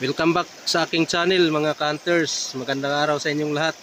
Welcome back sa aking channel mga ka-hunters. Magandang araw sa inyong lahat.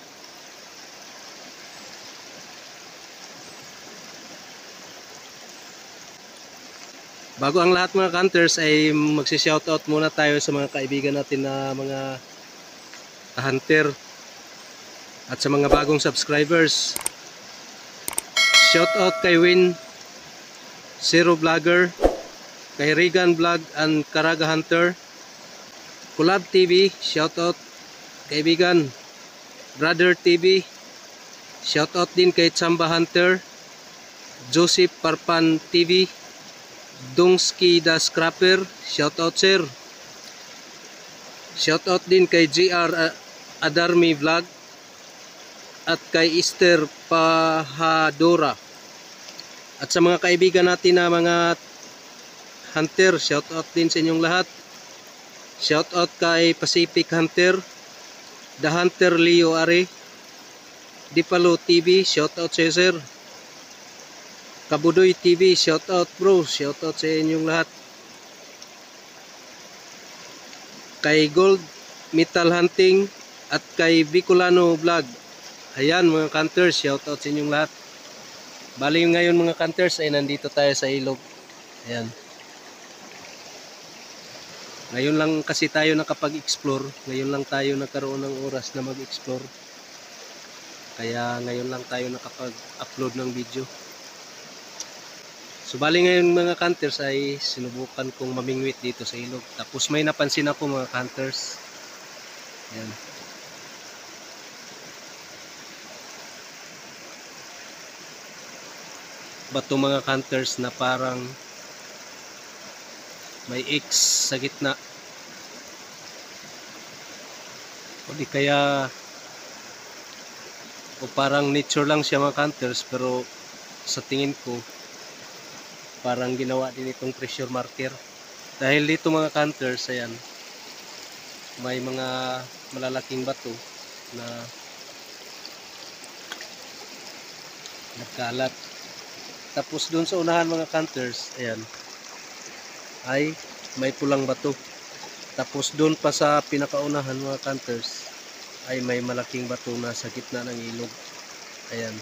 Bago ang lahat mga ka-hunters ay magsi-shoutout muna tayo sa mga kaibigan natin na mga ka-hunter at sa mga bagong subscribers. Shoutout kay Win Zero Vlogger, kay Regan Vlog and Karaga Hunter, Kulab TV, shoutout kaibigan. Brother TV, shoutout din kay Chamba Hunter, Joseph Parpan TV, Dungski the Scrapper, shoutout sir. Shoutout din kay GR Adarmi Vlog at kay Esther Pahadora. At sa mga kaibigan natin na mga hunter, shoutout din sa inyong lahat. Shoutout kay Pacific Hunter, The Hunter Leo Are, Dipalo TV, shoutout sa iyo sir. Kabudoy TV, shoutout bro, shoutout sa inyong lahat. Kay Gold Metal Hunting at kay Bicolano Vlog. Ayan mga hunters, shoutout sa inyong lahat. Bali ngayon mga hunters ay nandito tayo sa ilog. Ayan. Ngayon lang kasi tayo nakapag-explore. Ngayon lang tayo nagkaroon ng oras na mag-explore. Kaya ngayon lang tayo nakapag-upload ng video. So bali ngayon mga hunters ay sinubukan kong mamingwit dito sa ilog. Tapos may napansin ako mga hunters. Ayan. Bato mga hunters na parang may X sa gitna. O di kaya o parang nature lang siya mga hunters, pero sa tingin ko parang ginawa din itong pressure marker. Dahil dito mga hunters, ayan, may mga malalaking bato na nagkalat. Tapos doon sa unahan mga hunters, ayan, ay may pulang bato. Tapos doon pa sa pinakaunahan mga hunters ay may malaking bato na sa gitna ng ilog. Ayan.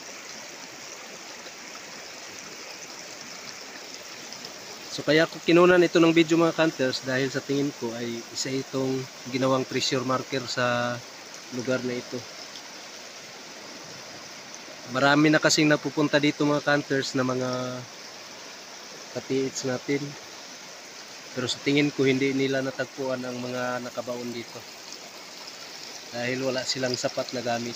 So kaya ko kinunan ito ng video mga hunters dahil sa tingin ko ay isa itong ginawang pressure marker sa lugar na ito. Marami na kasing napupunta dito mga hunters na mga katiits natin. Pero sa tingin ko hindi nila natagpuan ang mga nakabaon dito. Dahil wala silang sapat na gamit.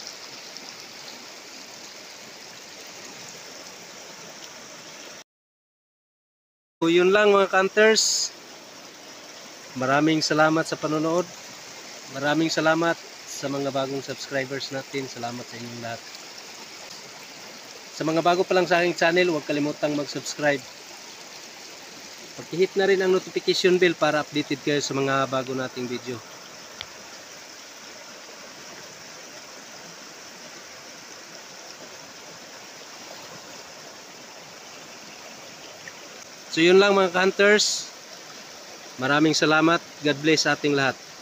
So yun lang mga hunters. Maraming salamat sa panonood. Maraming salamat sa mga bagong subscribers natin. Salamat sa inyong lahat. Sa mga bago pa lang sa aking channel, huwag kalimutang mag-subscribe. Pag-hit na rin ang notification bell para updated kayo sa mga bago nating video. So yun lang mga hunters. Maraming salamat. God bless sa ating lahat.